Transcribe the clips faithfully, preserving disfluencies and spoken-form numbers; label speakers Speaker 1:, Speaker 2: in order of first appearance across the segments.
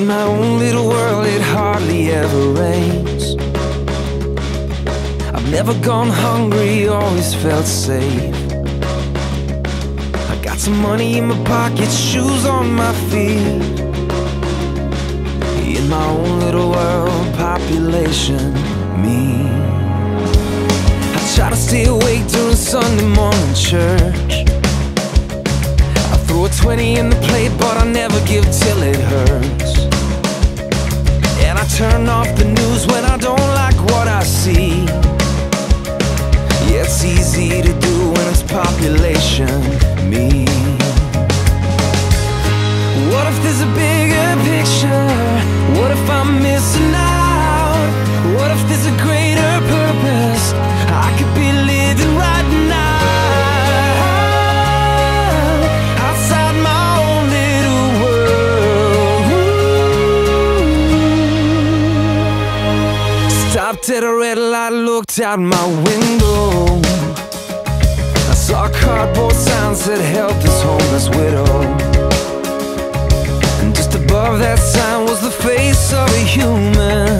Speaker 1: my own little world, it hardly ever rains. I've never gone hungry, always felt safe. I got some money in my pocket, shoes on my feet. In my own little world, population, me. I try to stay awake during Sunday morning church. I throw a twenty in the plate, but I never give till it hurts. And I turn off the news when I don't like what I see. Yeah, it's easy to do when it's population, me. What if there's a bigger picture? What if I'm missing out? What if there's a greater purpose I could be living right now, outside my own little world? Stopped at a red light, looked out my window. I saw a cardboard sign that helped this homeless widow. Above that sign was the face of a human.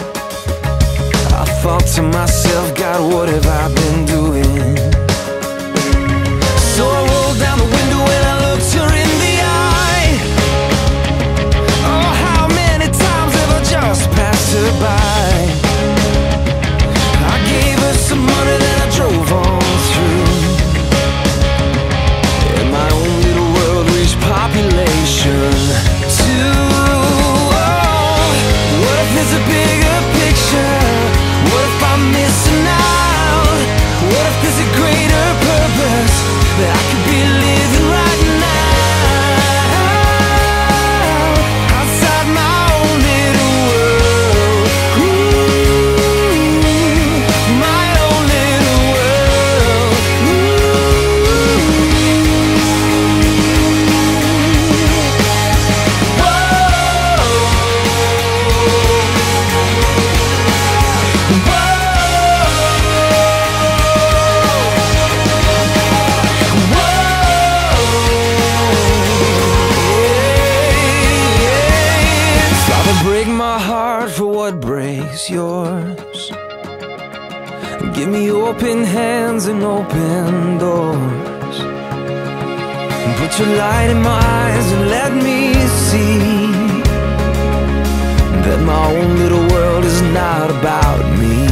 Speaker 1: I thought to myself, God, what have I been doing? So I rolled down the window and I looked her in the eye. Oh, how many times have I just passed her by? I gave her some money, then I drove on through. And my own little world reached population. There's a bigger picture. What if I'm missing out? What if there's a greater purpose that I could be living right now, outside my own little world? Ooh, my own little world. Break my heart for what breaks yours. Give me open hands and open doors. Put your light in my eyes and let me see that my own little world is not about me.